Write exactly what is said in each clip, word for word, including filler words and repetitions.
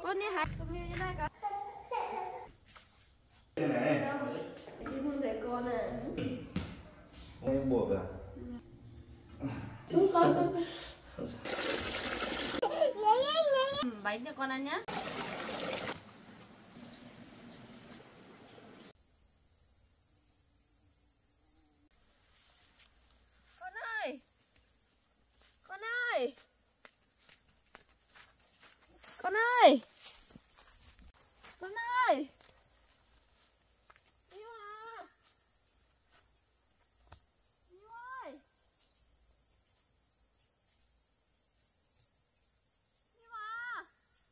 Con đi hái con như thế này cả. Đây này. Đi không để con này. Ông buộc à? Ui con con. Bánh cho con ăn nhá. Con ơi. Con ơi. Con ơi. Con ơi. Yêu à. Yêu ơi. Yêu à.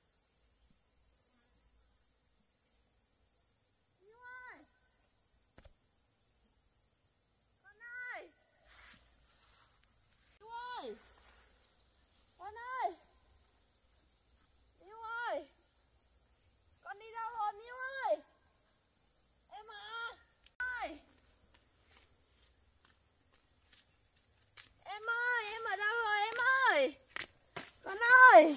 Yêu ơi. Con ơi. Yêu ơi. Con ơi. Yêu ơi. Con đi đâu rồi Miu ơi? Em à. Ơi. Em ơi, em ở đâu rồi em ơi? Con ơi.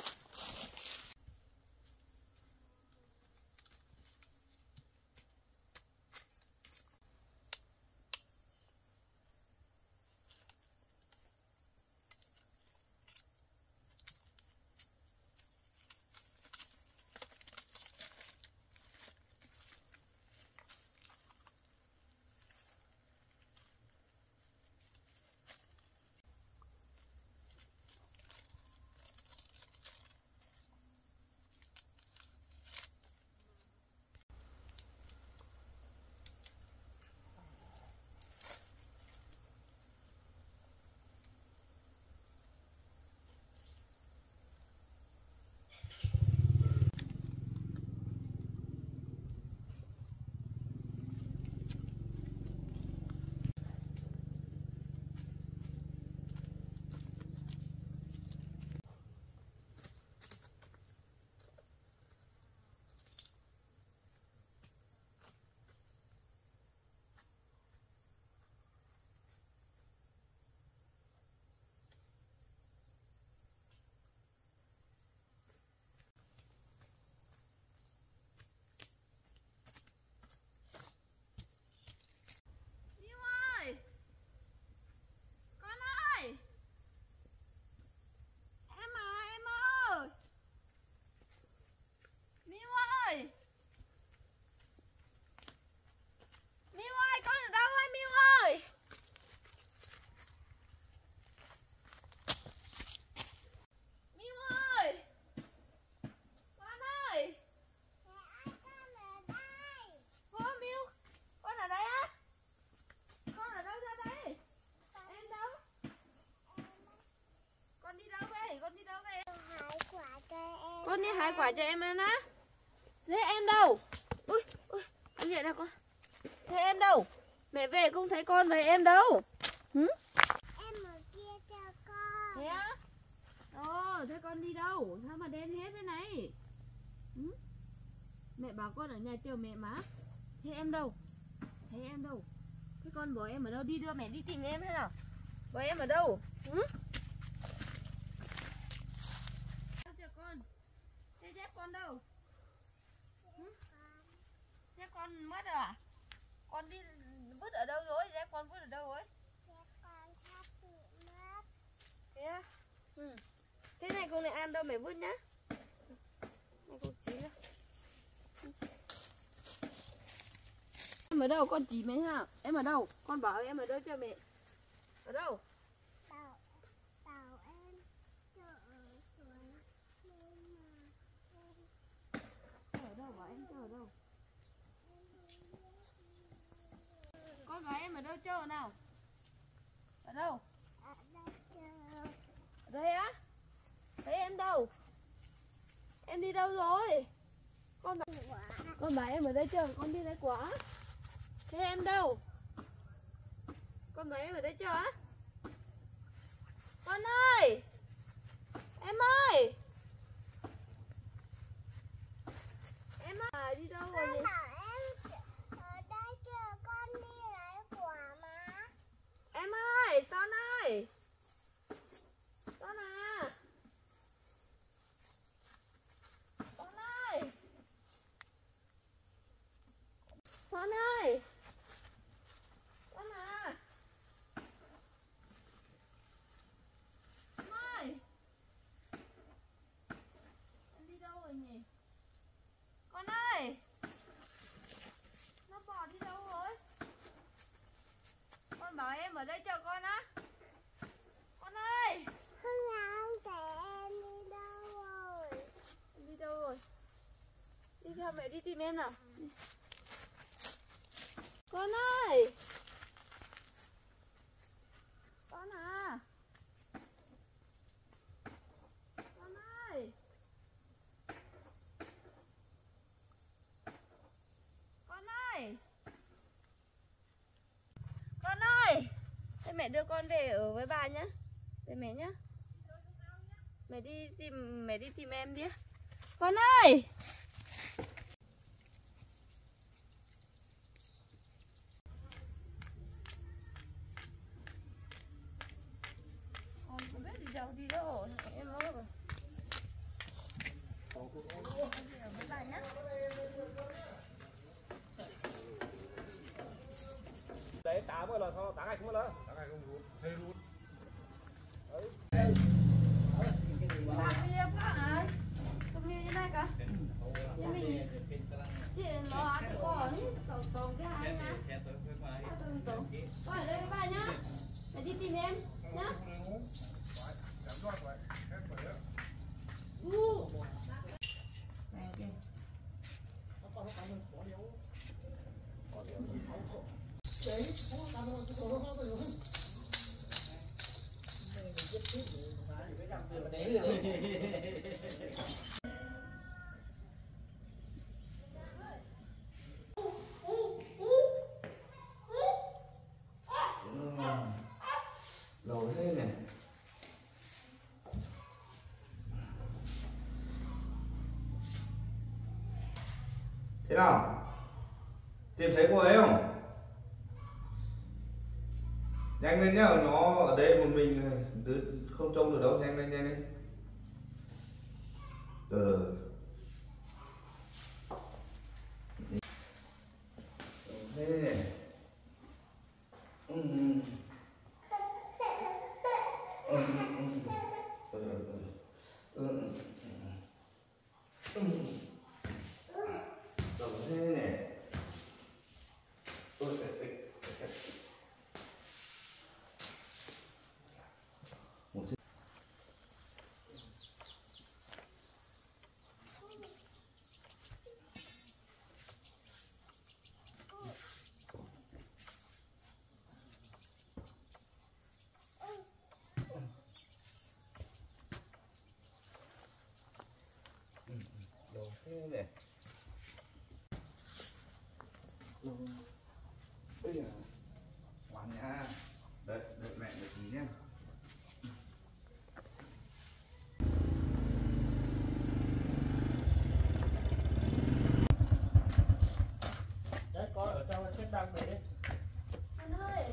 Miu ơi. Con ơi. Em à, em ơi. Miu ơi. Miu ơi, con ở đâu ơi Miu ơi? Miu ơi. Con ơi. Ô Miu, con ở đây á? Con ở đâu ra đây? Em đâu? Con đi đâu về? Con đi đâu về? Con đi hái quả cho em ăn á? Thế em đâu? Ui, ui, anh vậy đâu con? Thế em đâu? Mẹ về không thấy con về em đâu? Hử? Em ở kia chờ con. Thế á? Ồ, thế con đi đâu? Sao mà đen hết thế này? Hử? Mẹ bảo con ở nhà chờ mẹ mà. Thế em đâu? Thế em đâu? Thế con bỏ em ở đâu? Đi đưa mẹ đi tìm em hay nào? Bỏ em ở đâu? Hử? Chờ con. Thế dép con đâu? Hử? Dép con mất rồi à? Con đi vứt ở đâu rồi? Dép con vứt ở đâu rồi? Dép con sắp bị mất. Thế á? Ừ. Thế này con lại ăn đâu mẹ vứt nhá. Này con chỉ ra. Em ở đâu? Con chỉ mẹ nào? Em ở đâu? Con bảo em ở đâu cho mẹ. Ở đâu? Bảo, bảo em chờ ở suối. Nhưng mà em... Ở đâu bảo em chờ ở đâu? Con bảo em ở đâu chờ nào? Ở đâu? Ở đây chờ. Ở đây á? Thấy em đâu? Em đi đâu rồi? Con bảo, con bảo em ở đây chờ, con đi lấy quả. Thế em đâu? Con bảo em ở đây chờ á? Con ơi! Em ơi! Em ơi! Đi đâu rồi nhỉ? Con bảo em ở đây chờ con đi lấy quả mà. Em ơi! Con ơi! Con à! Con ơi! ở đây chờ con á. Con ơi. Không nào trẻ em đi đâu rồi? Đi đâu rồi? Đi theo mẹ đi tìm em nào. Con ơi. Con à. Con ơi. Con ơi. Con ơi. Thế mẹ đưa con về ở với bà nhá. Về mẹ nhá. Mẹ đi tìm mẹ đi tìm em đi. Con ơi. Con không biết đi đâu đi đâu em nói rồi. Ở với bà nhá. Đấy tám mươi lần thôi, tám ngày không lần, tám ngày không rút, xây rút. Bà đi em các ai? Tôi đi như này cả. Chị mình chị nó ăn cái con tổng tổng cái hai nhá. Tổng tổng. Con ở đây với bà nhá. Mẹ đi tìm em nhá. U. Này kìa. Lâu thế này. Thế nào? Tìm thấy cô ấy không? Nhanh lên nhá, nó ở đây một mình không trông được đâu, nhanh lên nhanh lên. Ừ. Thế này. Ừ. Ừ. Ừ. Ừ. Ừ. Tổng thế này. Ôi, một thế. Đồ thế này. Bây giờ ngoan nha. Đợi, đợi mẹ một tí nhé. Đấy, con ở trong xếp đăng đấy. Con ơi.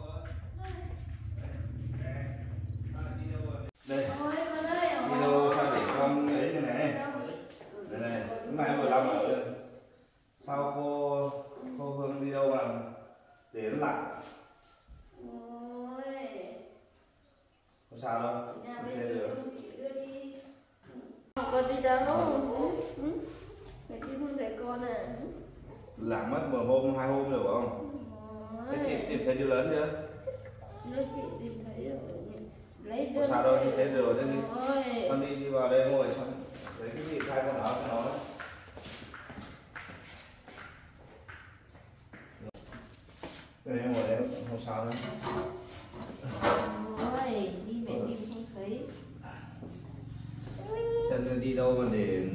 Đây. Ôi con ơi. Đi đâu sao để con ấy thế này? Đây này, lúc này vừa làm ở sao cô cô Hương đi đâu mà để nó lặng? Ôi. Không sao đâu. Nhà Không bên thế được. chị đưa đi. Con đi đâu? Ừ. Ừ. Mẹ đi không thấy con à? Lặng mất một hôm hai hôm rồi phải không? Thế chị tìm thấy đứa lớn chưa? Đưa chị tìm thấy rồi. Lấy đưa. Không sao đâu, đi thế rồi thế đi. Ôi. Con đi đi vào đây ngồi xong lấy cái gì thay quần áo cho nó đấy. Đây ngồi đây không sao đâu. Ôi, đi mẹ tìm không thấy. Chân đi đâu mà để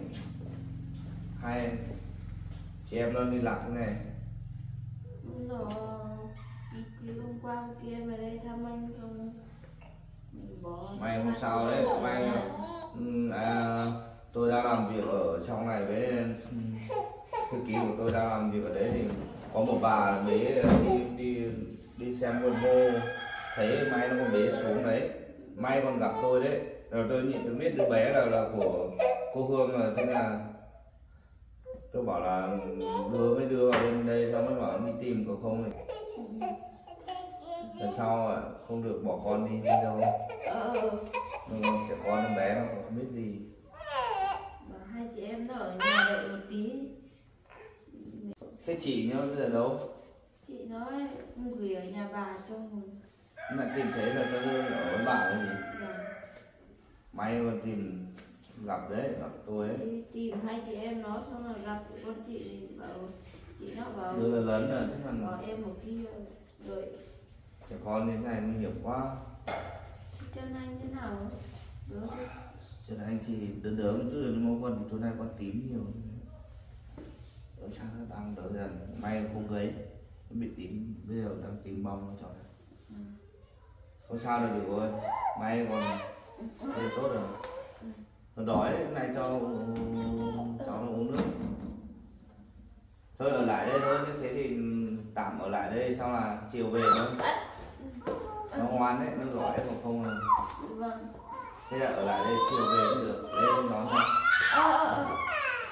hai chị em nó đi lạc thế này. Đúng rồi. Cái hôm qua hôm kia mà đây thăm anh không. Bỏ May không sao đấy, may ừ, à, tôi đang làm việc ở trong này với thư ký của tôi đang làm việc ở đấy thì có một bà bế đi đi đi xem vườn ngô, thấy may nó còn bế xuống đấy, may còn gặp tôi đấy, rồi tôi nhìn tôi biết đứa bé là là của cô Hương mà, thế là tôi bảo là đưa mới đưa vào bên đây, xong mới bảo đi tìm có không này. Lần sau à, không được bỏ con đi đi đâu. Ờ. Nhưng mà trẻ con nó bé nó không biết gì. Mà hai chị em nó ở nhà đợi một tí. Thế chị nó bây giờ đâu? Chị Chị nói gửi ở nhà bà trong Mẹ tìm thấy là tao ở với bà cái gì? Dạ. May còn tìm gặp đấy, gặp tôi ấy. Đi tìm hai chị em nó xong rồi gặp con chị thì bảo chị nó bảo Đưa là lớn rồi, chứ còn bảo em một kia rồi trẻ con như thế này nguy hiểm quá. chân anh thế nào được chứ? Chân anh chỉ đớn đớn một chút rồi nhưng mà con chỗ này con tím nhiều. Ở sang nó đang đỡ dần, may không gấy, nó bị tím, bây giờ đang tím bong cho này. Ừ. Không sao đâu được rồi, may còn bây tốt rồi. Nó đói đấy, hôm nay cho cháu nó uống nước. Thôi ở lại đây thôi, như thế thì tạm ở lại đây xong là chiều về thôi. Nó ngoan đấy, nó giỏi đấy, còn không là... Vâng. Thế là ở lại đây chiều về cũng được, lên nó thôi. Ờ ờ ờ.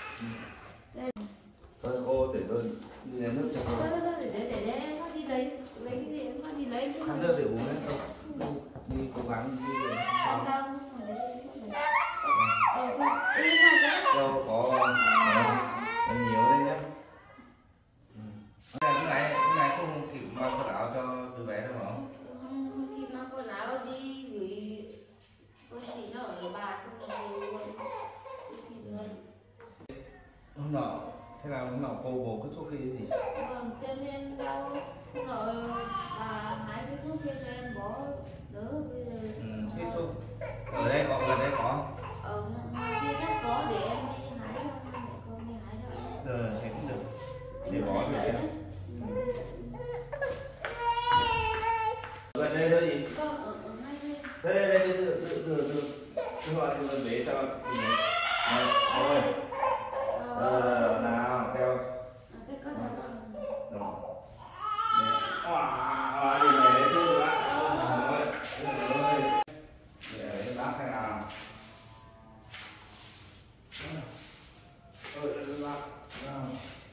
Thôi khô để tôi đi lấy nước cho Thôi cô. thôi để để để để em có đi lấy lấy cái gì em có đi lấy cái Khăn nước để uống đấy, không? Đi cố gắng đi để không sao? đâu mà để ờ không đi ra cái Đâu có có nhiều đấy nhá. Cái này cái này không kịp mang quần áo cho đứa bé đâu hả? không kịp mang quần áo đi gửi con chị nó ở bà xong rồi về luôn kịp luôn. Hôm nọ thế là hôm nọ cô bố cứ thuốc cái gì? Vâng chân em đau xong rồi bà hái cái thuốc kia cho em bỏ đỡ bây giờ. Ừ, cái thuốc ở đây có, gần đây có. Ở ngoài kia rất có để em đi hái không mẹ con đi hái đâu. Ờ, thế cũng được. Anh Để ở bỏ đây thử đợi xem. nhé. Gần đây thôi gì? Con ở ở ngay đây. Đây đây đây đưa đưa đưa đưa đưa vào thì mình bế cho thì này. Rồi. Ờ, nào theo. Thế có thể bằng Rồi. Wow, đi này đấy chứ bác. Rồi. Rồi. Để bác cái nào. Ôi, bác. Nào.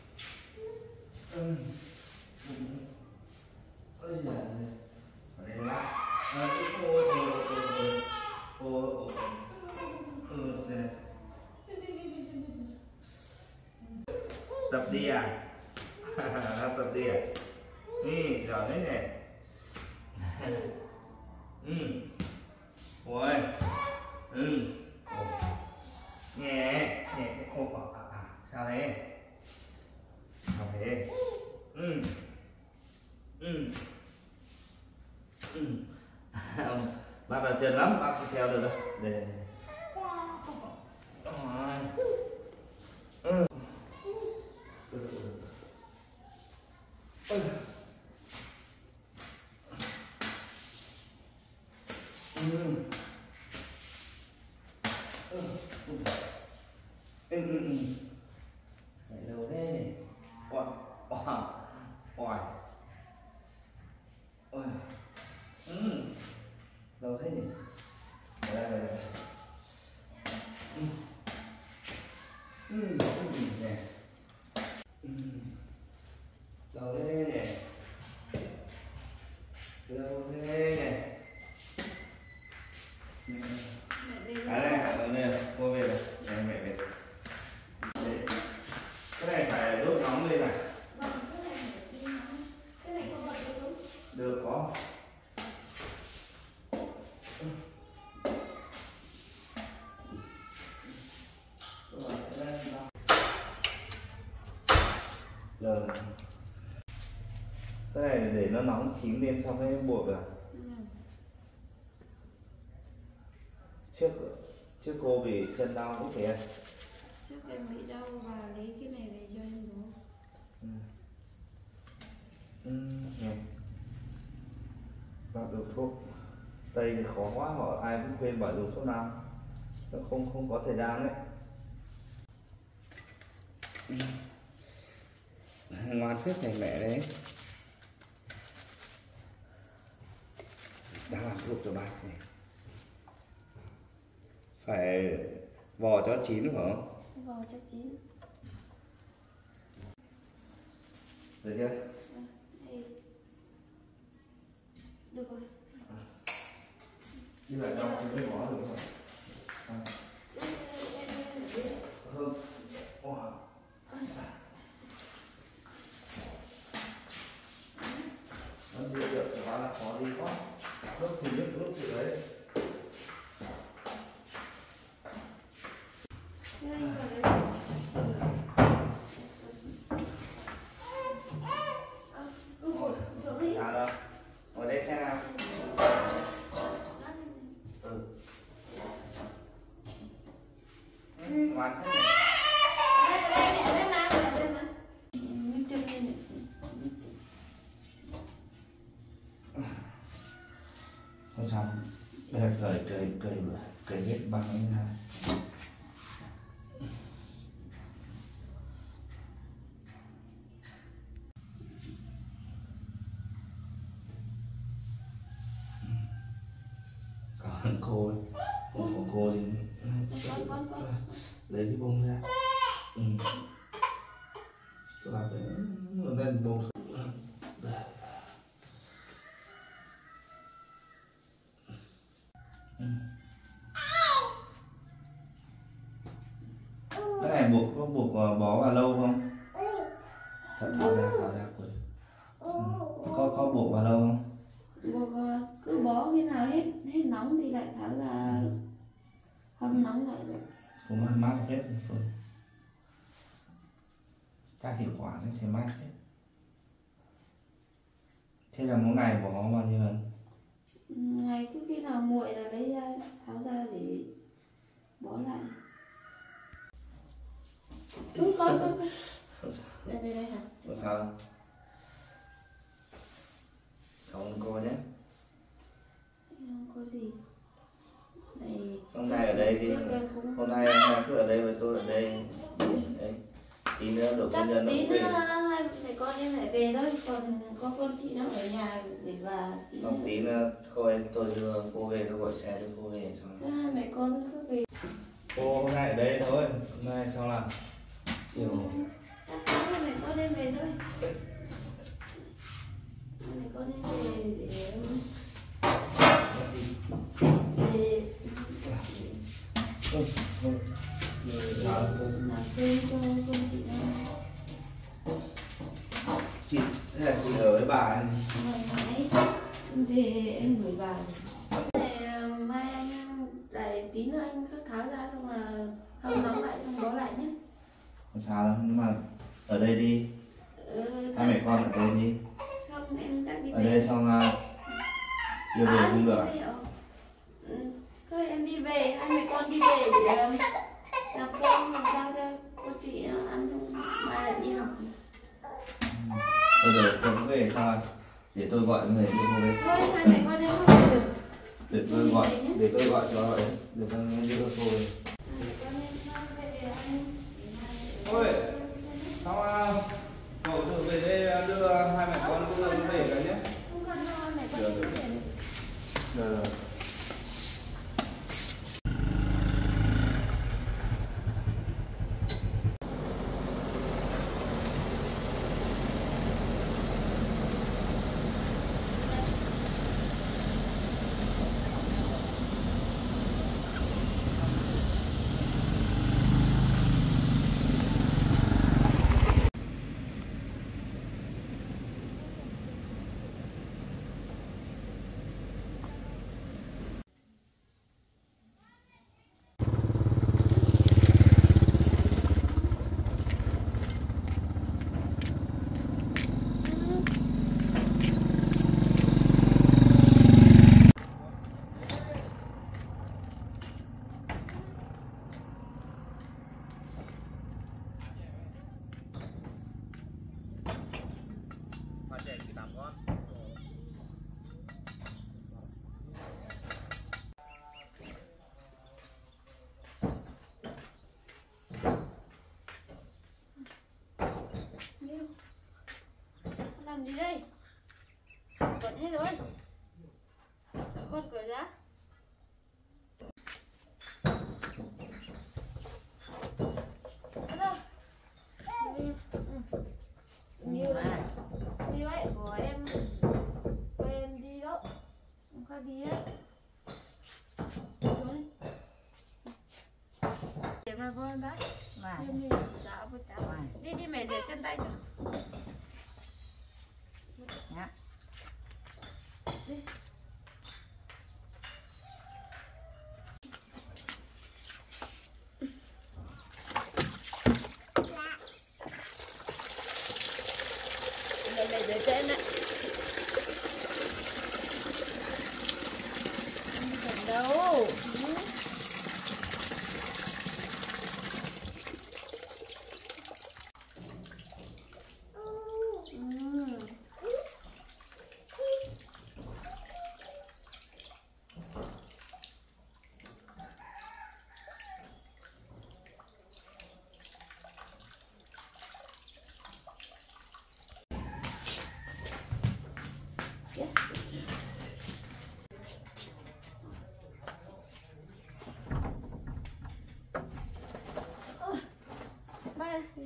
Ừ. Ôi giời. Ở đây bác. À, ôi, ôi, ôi, ôi, ôi, ôi, ôi, đây. Tập đi à? Tập đi à? Ừ, giỏi đấy nè. Ừ. Ôi. Ừ. Ồ. Nhẹ, nhẹ. Ồ, à, à, sao thế? Sao thế? Ừ. Ừ. Ừ. Bác là chân lắm, bác không theo được đâu. Đây, đây, đây. Rồi. Ừ. Ừ. Ừ. Ừ. Ừ. Ừ. Ừ. Phải lâu thế này. Ôi. Ôi. Ôi. Ôi. Ừ. Lâu thế nhỉ? Đây, đây, đây. Ừ. Ừ. Ừ. Nè. Ừ. Lâu thế nè. Lâu thế nè. À đây, ở đây, cô về rồi. Đây, mẹ về. Đây. Cái này phải đốt nóng lên này. Vâng, cái này phải đi nóng. Cái này có bật được không? Được, có. Rồi. Cái này để nó nóng chín lên xong mới buộc à? Ừ. Trước trước cô bị chân đau cũng thế. Trước em bị đau và lấy cái này về cho em bố. Ừ. Ừ, nè. Và được thuốc Tây thì khó quá, họ ai cũng khuyên bảo dùng thuốc nam, nó không không có thời gian đấy. Ừ. Ngoan phết này mẹ đấy. Đang làm thuốc cho bác này. Phải vò cho chín phải không? Vò cho chín. Được chưa? Đây. Được rồi. Như vậy đâu thì mới bỏ được rồi. À. Không. Wow. ngoan hết. Không sao, bây giờ cởi cởi cởi cởi hết băng ấy ra. Còn cô bông của cô thì lấy cái bông ra. Ừ. Các bạn phải lên bông. Cái này buộc có buộc bó vào lâu không? Thật tháo ra tháo ra quần. Ừ. Có có buộc vào lâu không? Buộc cứ bó khi nào hết hết nóng thì lại tháo ra, không nóng lại được. Cũng mát mát hết rồi. Chắc hiệu quả nó sẽ mát hết. Thế là mỗi ngày bỏ bao nhiêu lần? Ngày cứ khi nào nguội là lấy ra tháo ra để bó lại. Ui con con con. Đây đây đây hả? Có sao không? Không cô nhé. Không có gì. Này, Hôm nay ở đây đi. Cũng... Hôm nay em cứ ở đây với tôi ở đây. Đấy. Tí nữa đội công nhân nó tí cũng về. nữa hai mẹ con em lại về thôi, còn có con chị nó ở nhà để và tí Không, tí nữa thôi tôi đưa cô về, tôi gọi xe đưa cô về xong. hai mẹ con cứ về. Cô hôm nay ở đây thôi, hôm nay xong là chiều. Chắc chắn là mẹ con em về thôi. Mẹ con em về để để Ừ, ừ. Sao? làm thêm cho con chị nó Chị, thế là chị ở với bà ấy. thoải mái. Về em gửi vào. Này, mai anh lại tí nữa anh cứ tháo ra xong là không nóng lại xong bó lại nhé. Không sao đâu, nhưng mà ở đây đi. Ừ, Hai mẹ con ở đây đi. không em chắc đi Ở về. đây xong uh, chiều về À, cũng được. ừ. Thôi em đi về, hai mẹ con đi về để um, làm cơm làm sao cho cô chị ăn xong mai lại đi học. Tôi để tôi cũng về sao? Để tôi gọi người đưa cô về. Thôi hai mẹ con em không về được. Để tôi gọi, để tôi gọi cho ấy, để tôi đưa cô về. Hai mẹ con em không về ăn. Ôi, xong à, cậu đưa về đây đưa hai mẹ con đưa về cái nhé. Không cần đâu, hai mẹ con Được, em được. về. Được rồi. Làm gì đây? Bận hết rồi. Con cửa ra. Nhiều đấy. Nhiều ấy của em. Của em đi đâu? Không khác đi đấy. Điểm là con đấy. Em đi dạo với cháu. Đi đi mẹ để chân tay cho. Dạ. Đi. Mẹ mẹ để trên đấy. Không cần đâu.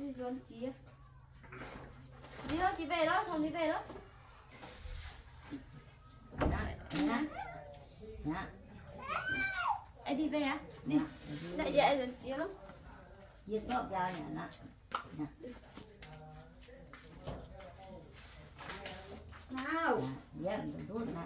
đi xuống chị đi đó, chị về đó, xong đi về đó. Dạ, dạ, dạ. Anh đi về à? Đi. Dạ, dạ, dần chia lắm. Chia chóp ra nhỉ, nè. Nào. Dạ, đừng rút nè.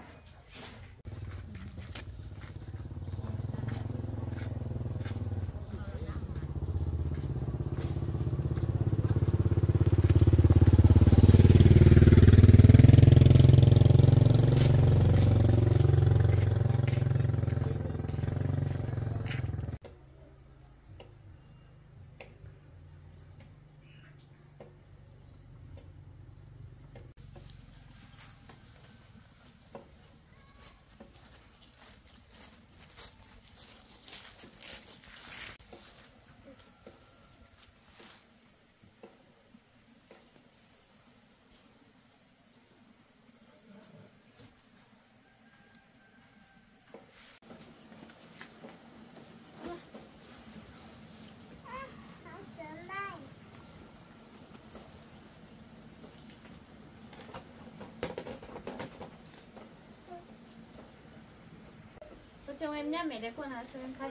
Chồng em nhá, mẹ lấy quần áo cho em thay.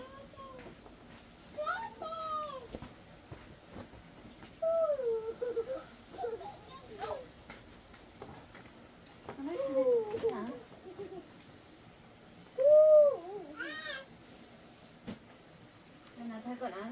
Đây là thay quần áo.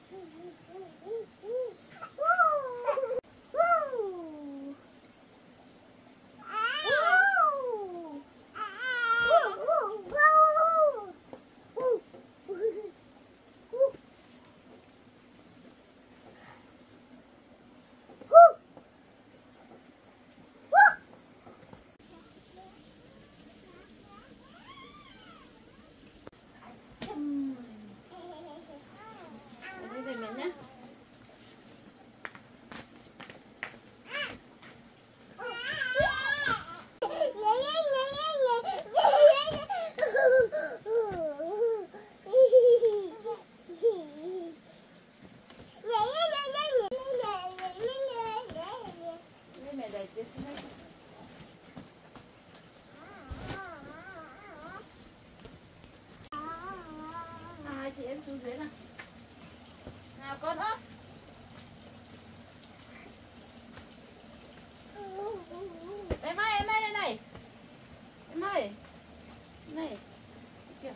Chị em xuống dưới nào. Nào con ơi. Em ơi, em ơi đây này. Em ơi. Này. Kìa.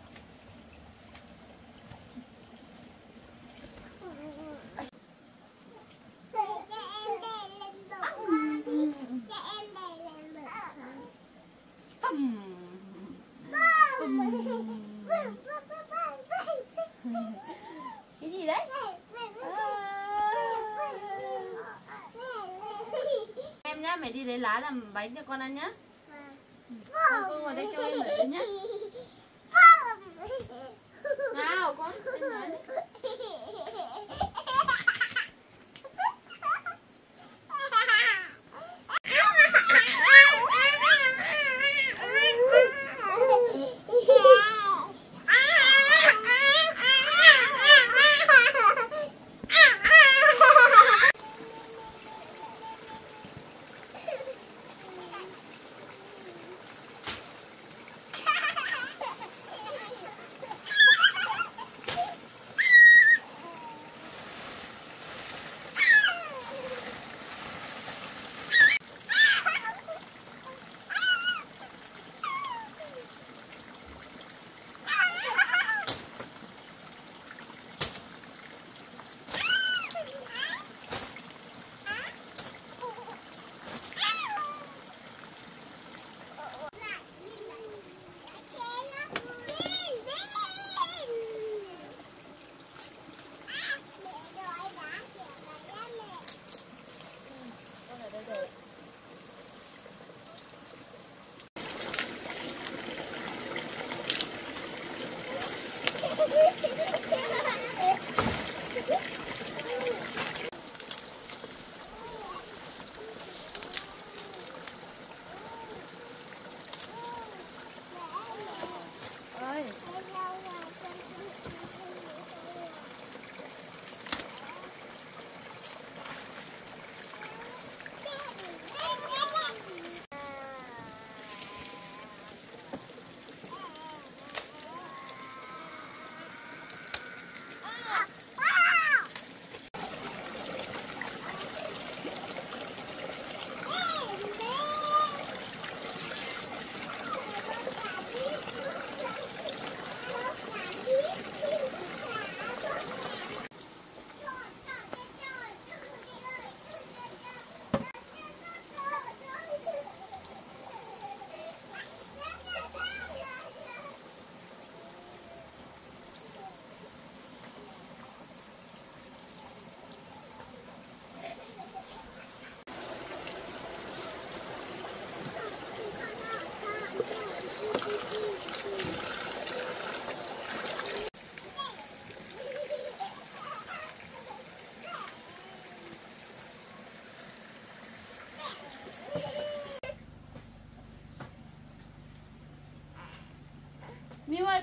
Cái gì đấy? À... Em nhá, mẹ đi lấy lá làm bánh cho con ăn nhá. Con, con ngồi đây cho em ở đây nhá. Nào con, em nói đấy.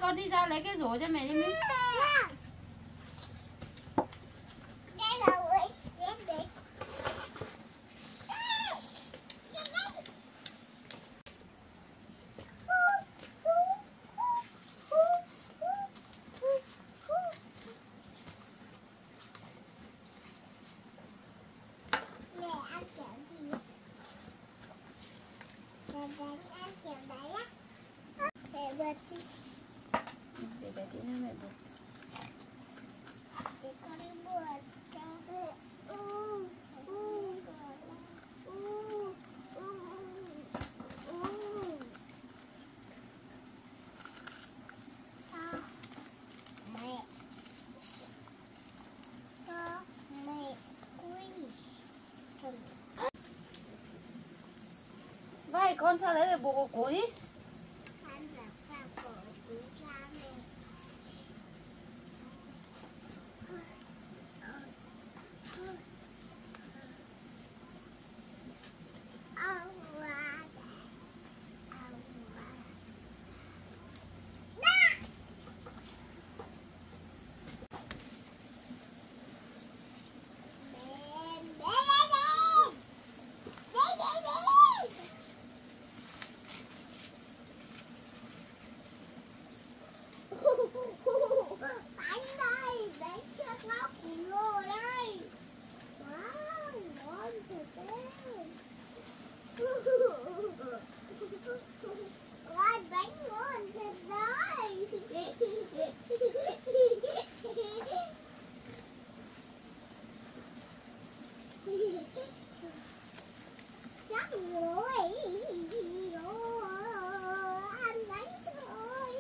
con đi ra lấy cái rổ cho mẹ đi Miu. Đây là ơi, đẹp đẹp. Mẹ ăn kiểu gì? Mẹ đánh ăn kiểu đấy á. Mẹ bật đi. Để bé tí nữa mẹ bật. Để con đi bật cho mẹ. Ừ, ừ, ừ, ừ, ừ. Cho mẹ. Cho mẹ quy. Vai con sao đấy về bộ cổ cổ đi. Ăn là vào cổ của cha mẹ. Ông là ông là bánh đây, bánh cho nó khủng lồ đây. Wow, ngon thật đấy. Con bánh ngon thật đấy. Chắc rồi. Ăn bánh thôi.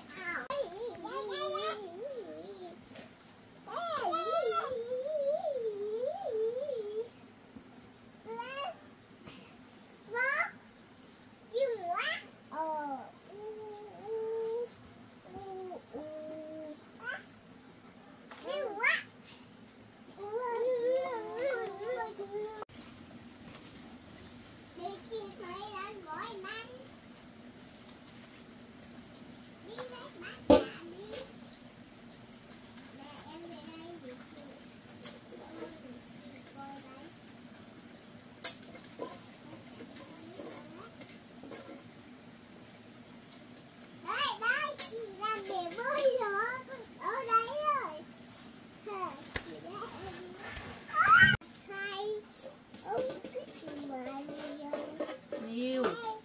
Miu.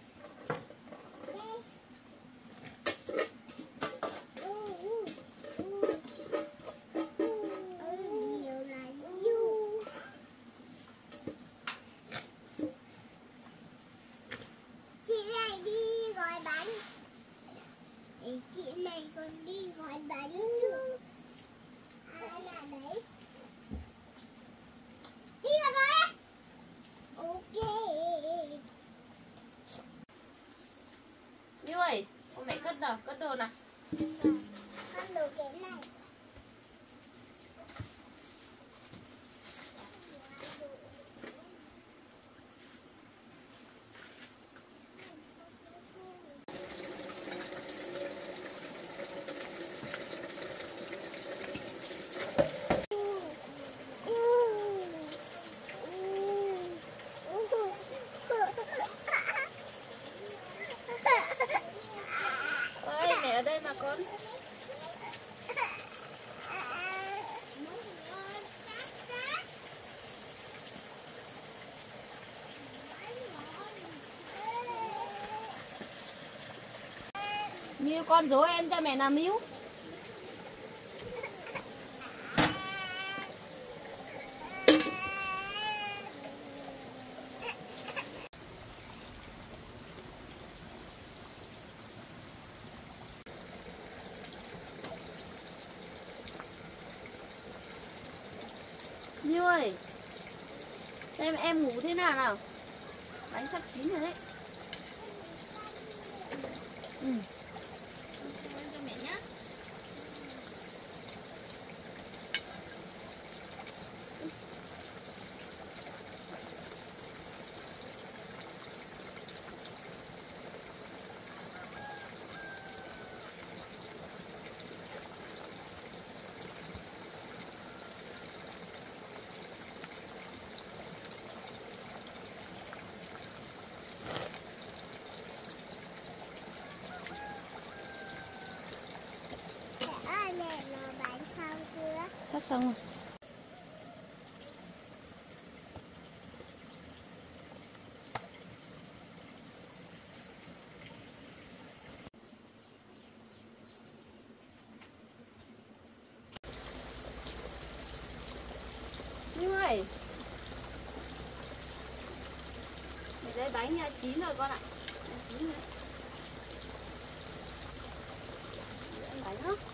Chị này còn đi gọi bánh nữa. Ai là đấy? Đi ra đây. Ok. Miu ơi, con mẹ cất nào, cất đồ nào. Con đồ cái này. Ơi, mẹ ở đây mà con. Miu con dỗ em cho mẹ nào Miu. Miu ơi, xem em ngủ thế nào nào. Bánh sắp chín rồi đấy. Ừ. Cho mẹ nhé. xong rồi. Như ơi, để đây bánh nha, chín rồi con ạ. Chín rồi. Để ăn bánh đó.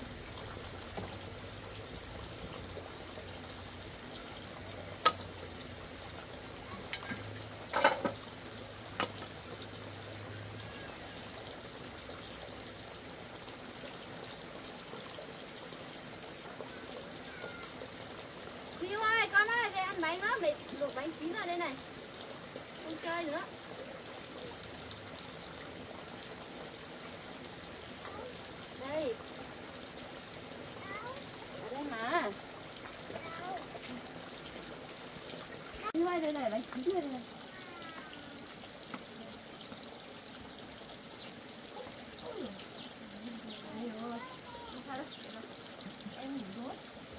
Hiếu ơi, con ơi, về ăn bánh đó, mẹ luộc bánh chín ở đây này. Không chơi nữa. Đây. Ở đây mà. Hiếu ơi, đây này, bánh chín đây này. Em ngủ rồi.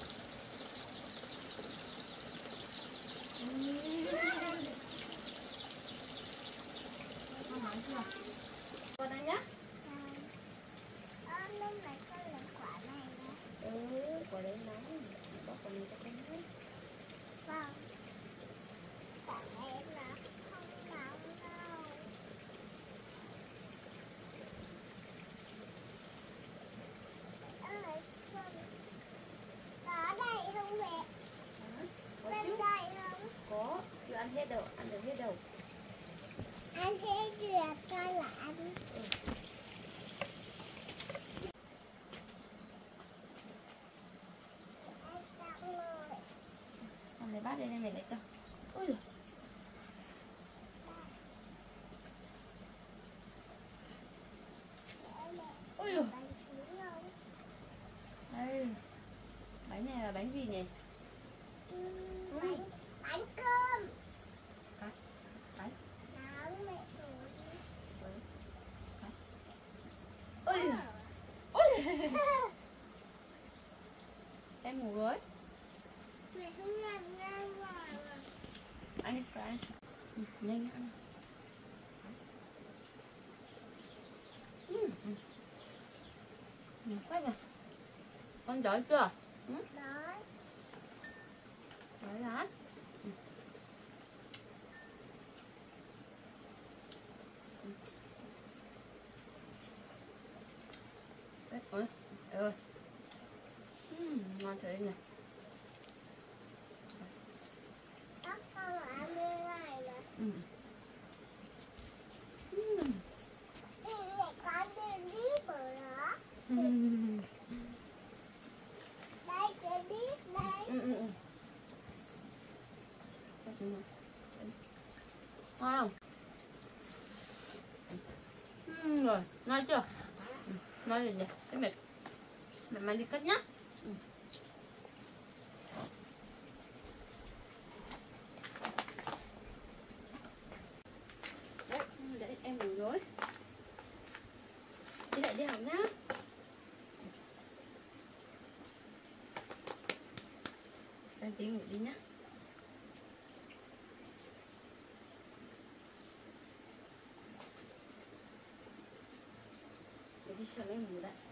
Con ăn nhá. Ờ, lúc này con lấy quả này nhé. Ừ, quả đấy nóng. Có quả này cho con hết. Vâng. Quả này là không nóng đâu. Ơi, con có đây không mẹ? Có Bên chứ. đây không? Có, chưa ăn hết đâu, ăn được hết đâu. Ăn hết được coi là ăn. Ăn xong rồi. Con lấy bát đây này mẹ lấy cho. Ôi giời. Ôi giời. Bánh chín không? Đây. Bánh này là bánh gì nhỉ? Ừ, bánh, bánh cơm. Cái. Cái. Nóng mẹ rồi. Ôi giời. Ôi giời. Em ngủ rồi. Mẹ không làm ra ngoài mà. Ăn đi, phải ăn. Ừ, nhanh ăn. Ừ. Ừ, quá rồi. Con giỏi chưa? Ừ? Đó. Giỏi hả? Ừ. Ừ. Đấy, ôi, ơi. Ừ, ngon trời này. Các con ăn bên này mà. Ừ. Ừ. Thì mẹ có bên đít ở đó. Ừ. Đây cái đít đây. Ừ, ừ, ừ. Ngon không? Ừ, rồi, ngon chưa? Ừ, ngon rồi nhỉ? Thế mẹ, mẹ mang đi cắt nhá. Ừ. Đấy, đấy, em ngủ rồi. Đi lại đi học nhá. Em tí ngủ đi nhá. Để đi xem em ngủ đã.